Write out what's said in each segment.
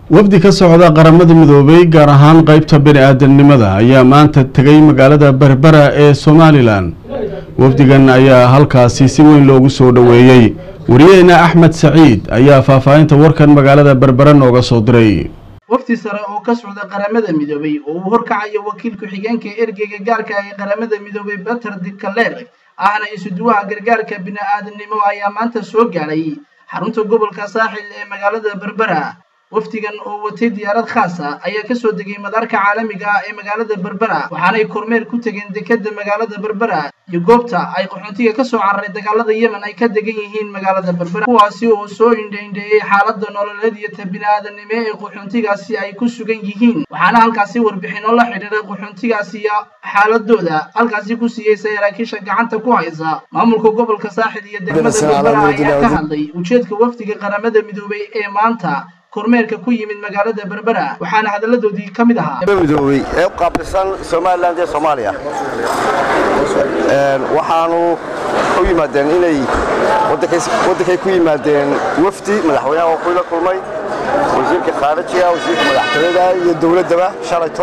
wafdi ka socda qaramada midoobay gaar ahaan qaybta bini'aadanimada ayaa maanta tagay magaalada Berbera ee Somaliland. wafdigan ayaa halkaasi si weyn loogu soo dhaweeyay. wariyayna Axmed Saciid ayaa faahfaahinta warkan magaalada Berbera nooga soo diray. wafdi sare oo ka socda qaramada midoobay oo uu horkacayo wakiilka xigeenka ergeyga gaarka ah ee qaramada midoobay Peter de Klerk ahna isuduwaha gargaarka bini'aadanimo ayaa maanta soo gaaray xarunta gobolka saaxil ee magaalada Berbera. wafdigan oo watay diyaarad khaas ah ayaa ka soo degay madaarka caalamiga ah ee magaalada Berbera waxaana ay kormeer ku tageen dekedda magaalada Berbera iyo goobta ay qaxoontiga ka soo cararay dagaalada Yemen ay ka degan yihiin magaalada Berbera kuwaasi oo soo indheeyay xaaladda nololeed iyo bini'aadanimo ee qaxoontigaasi ay ku sugan yihiin waxaana halkaasi warbixino la xiriiray qaxoontigaasi iyo xaaladooda halkaasi ku siiyay saraakiisha gacanta ku haysa maamulka gobolka saaxil iyo degmada Berbera ayaa ka hadlay ujeedka wafdiga qaramada midoobay ee maanta kormeerka ku yimid magaalada Berbera waxaana hadaladoodii kamid ahaa midoobay ee qaabsan Somaliland iyo Soomaaliya waxaanu u yimaadeen inay waddankay ku yimaadeen wafdi madaxweynaha oo ku kulmay wasiirka khaarijiga wasiirka madaxtooyada iyo dawladda shalayto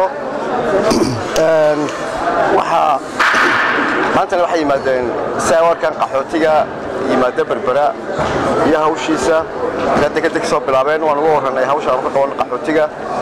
maanta waxay yimaadeen sawirkan qaxootiga yimaada Berbera iyo hawshiisa kadib soo bilaabeen waan ugu waranay hawsha aan ka qaban qaxootiga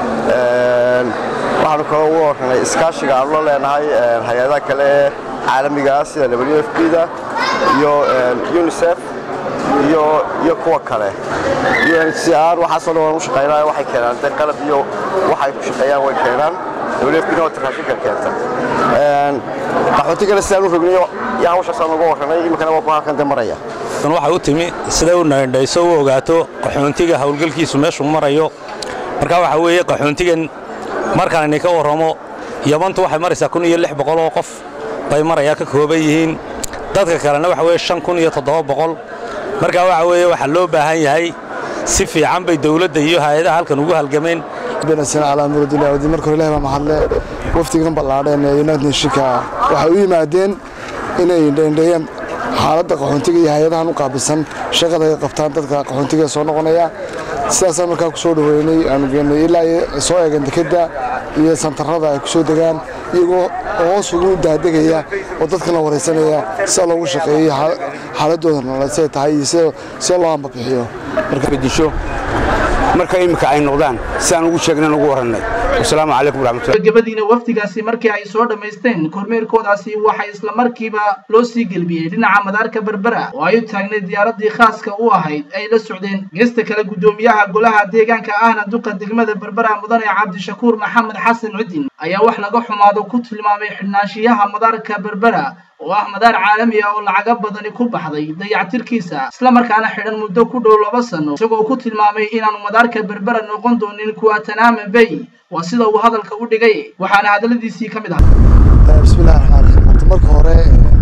waxaan kaloo ugu waranay iskaashiga aan la leenahay hay'adaha kale caalamiga ah sida WFP-da iyo UNICEF iyo kuwa kale UNHCR waxa soo loo shaqeynaa waxay keenaan qalab iyo waxay ku shaqeeyaan way keenaan WFP-na oo trafiga keenta qaxootiga la saanu rognayo yaa hawsha soo ugu waranay imkana waa baahan kan maraya waxa uu timi sida uu naandayso oo ogaato qaxoontiga hawlgalkiisu meeshu marayo marka waxa weeye qaxoontigan markaan inay ka waramo Yabantu waxay maraysaa 1600 oo qof bay maraya ka kooban yihiin dadka kalena waxa weeye 5700 marka waxa weeye waxa loo baahan yahay si fiican bay dawladda iyo hay'adaha halkan ugu halgameen binaasina ala muradina wadi markii hore Ilaahay ma hadle waftigan ballaadeen ee United Nations waxa uu yimaadeen inay dheendheeyaan xaaladda qaxoontiga iyo hay'adaha u qaabilsan shaqada ay qabtaan dadka qaxoontiga soo noqonaya sidaas markaa ku soo dhaweynay aanu geenay ilaa soo eegan dekedda iyo santarada ay ku soo degaan iyagoo hoos ugu daadegaya oo dadka la wareysanaya si loogu shaqeeyo xaaladooda nololeed tahay si loo ambixiyo marka bedisho marka imika ay noqdaan si aan ugu sheegnay ugu waranay assalaamu calaykum waraxmatullaahi gabadhiina waftigaasi markii ay soo dhameysteen kormeerkoodaasi waxay isla markiiba loo sii galbiyay dhinaca madaarka Berbera oo ay u taagnay diyaaradii khaaska u ahayd ay la socdeen geesta kale gudoomiyaha golaha deegaanka ahna duqa degmada Berbera mudane Cabdishakuur Maxamed Xasan Cidin ayaa wax laga xumaado ku tilmaamay xidhnaanshiyaha madaarka Berbera oo ah madaar caalami ah oo lacag badan ku baxday dayactirkiisa isla markaana xidhan muddo ku dhow 2 sano isagoo ku tilmaamay inaan madaarka Berbera noqon doonin kuwa Tanaama Bay وسيده وهذا u dhigay waxaana hadaladiisii kamid ah bismillaahir rahmaanir rahiim marka hore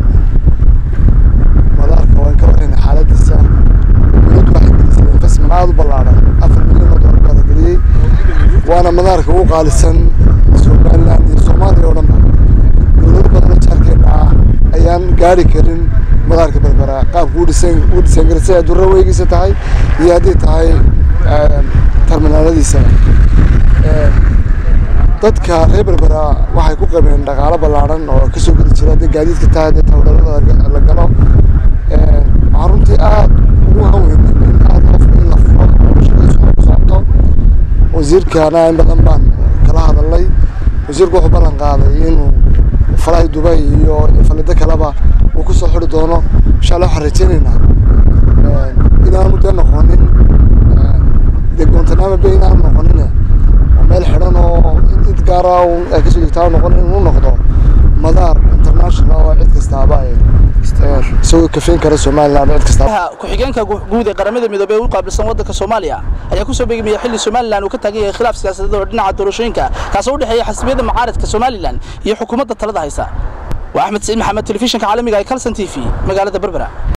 madaarka waan ka wareynay xaaladiisa mid waxay gelisay qismaad ballaaran 4 milyan oo dollar ka galiyay waana madaarka ugu qaalisan Somaliland iyo Soomaaliya oo dhan dowlad badan jarkeena ayaan gaari karin madaarka Berbera qaabku u dhisan garsay durro weygiisa tahay iyo hadii tahay terminaaladiisa dadka reer Berbera waxay ku qabeen dhaqaale ballaaran oo ka soo geli jiray gaadiidka taada tawdalada la galo runtii aad ugu haweyn aad in la furo shaqadiisa sababto wasiirkana in badan baan kala hadalay wasiirku wuxuu ballan qaaday inuu falay Dubai iyo falida kaleba uu ku soo xiri doono insha Allah waxaan rajaynaynaa inaan muddo noqonin deegaantanama bayna noqonin meel xiran oo inta gaar ah oo ay ka soo dhigtaan noqon inuu noqdo madaar international oo cid kasta ay soo kafin kara Somaliland cid kasta ku xigeenka guud ee qaramada midoobay u qaabilsan waddanka Soomaaliya ayaa ku soo beegmay xilli Somaliland uu ka tagay khilaaf siyaasadeed oo dhinaca doorashooyinka kaas oo u dhaxeeya xisbiyada mucaaradka Somaliland iyo xukuumadda talada haysa waa Axmed Saciid Maxamed telefishinka caalamiga ee Kalsan TV magaalada Berbera